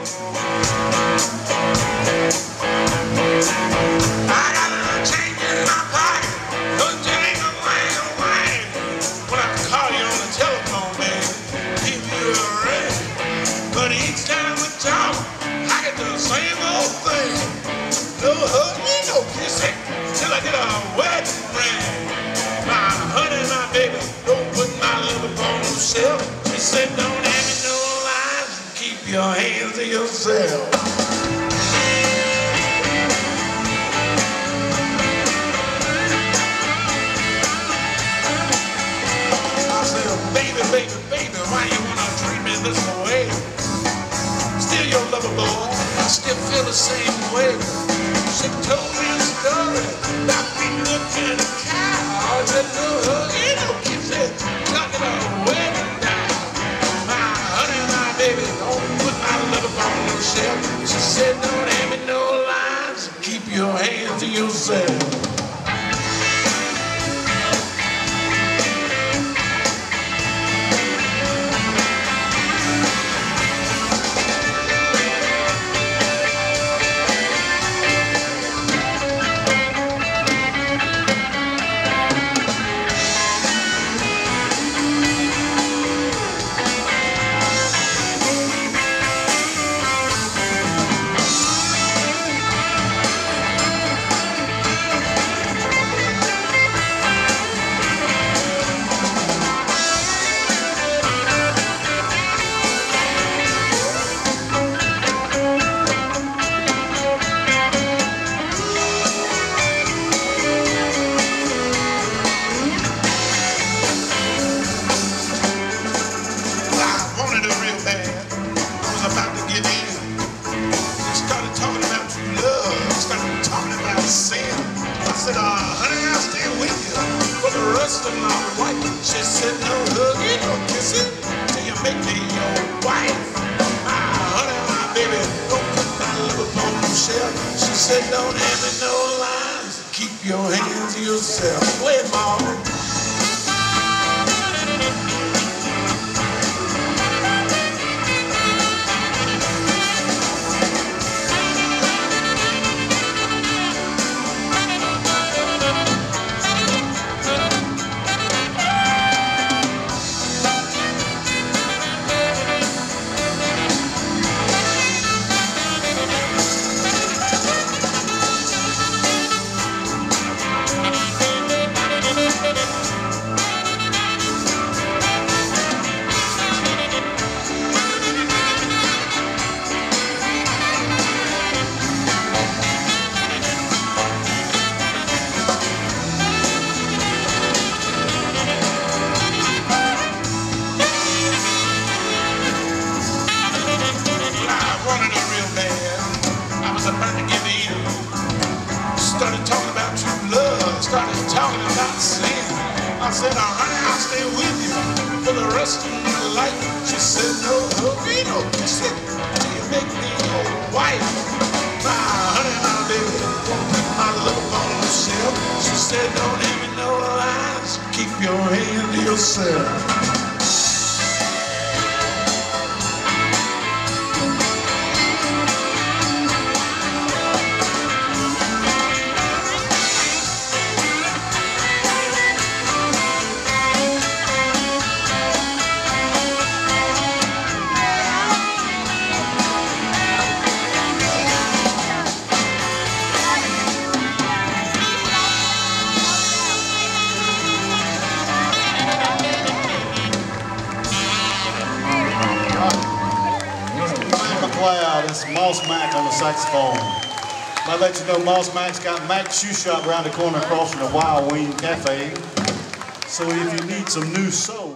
I got a change in my pocket, no jingle, wang, wang. When I call you on the telephone, man, give you a ring. But each time we talk, I get the same old thing. No hugging, no kissing, till I get a wedding ring. My honey, my baby, don't put my love upon yourself. She said, don't have me no lies, keep your hands to yourself. Baby, baby, baby, why you wanna treat me this way? Still your lover, boy, I still feel the same way. She told me a story about beating up in a cow. I said, no hugging, no kissing, talking a wedding down. My honey, my baby, don't put my love upon yourself. She said, don't have me no lies, keep your hands to yourself. Honey, I'll stay with you for the rest of my life. She said, no hugging, no kissing, till you make me your wife. My honey, my baby, don't put my love upon yourself. She said, don't have me no lies, keep your hands to yourself. Play it, Mom. Started talking about true love, started talking about sin. I said, honey, I'll stay with you for the rest of my life. She said, no hugging, no kissing, till you make me your wife. My honey, my baby, don't put my love upon yourself. She said, don't have me no lies, keep your hand to yourself. It's Moss Mac on the saxophone. I'd let you know Moss Mac's got Mac's Shoe Shop around the corner across from the Wild Wing Cafe. So if you need some new soul,